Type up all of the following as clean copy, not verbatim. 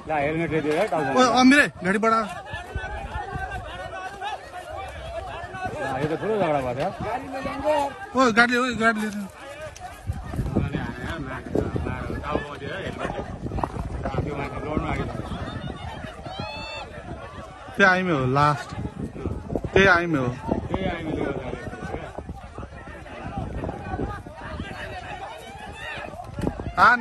ला helmet they दियो टाउको ओए अमिरे गाडी बढा यो त ठुलो झगडा भयो ओए गाडी ले त्यही आइमे हो लास्ट त्यही आइमे हो आन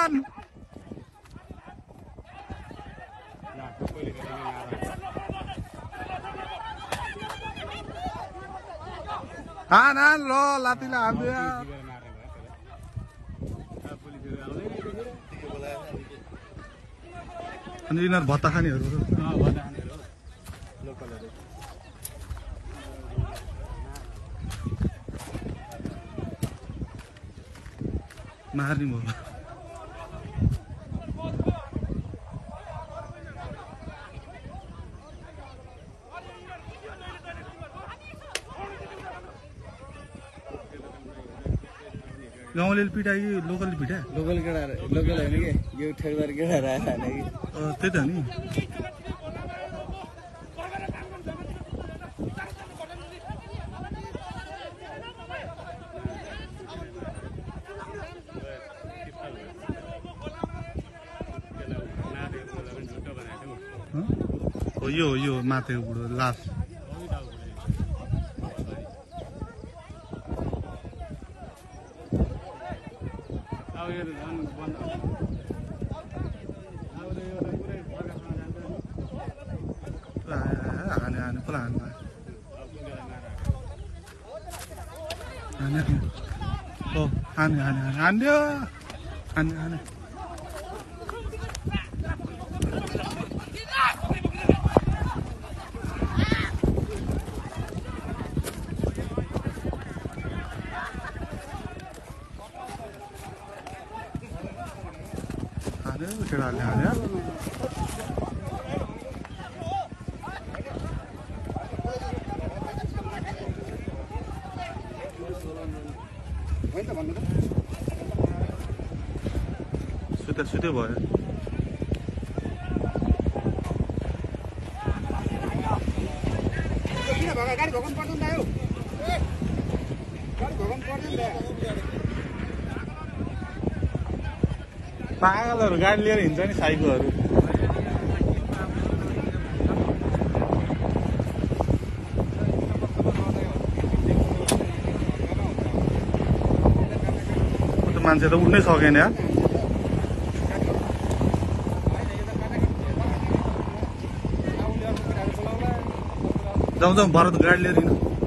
लो लातीले हाल्दियो अनि यिनीहरू भत्ता खानेहरू मार्ने भयो गाउँले पिटायो कि लोकलले पिटा लोकल केटा लोकल हैन के यो ठेकदार केटा आयो हैन कि त्यही त नि यो माथिको बुढो लास्ट हाने पुरा हान्यो केटाहरूले हाल्यो सुते भयो पागलहरू गाडी लिएर हिँड्छ नि साइकोहरू मान्छे त उठ्नै सकेन यार जाउँ भरत गाडी लिएर हिँड्नु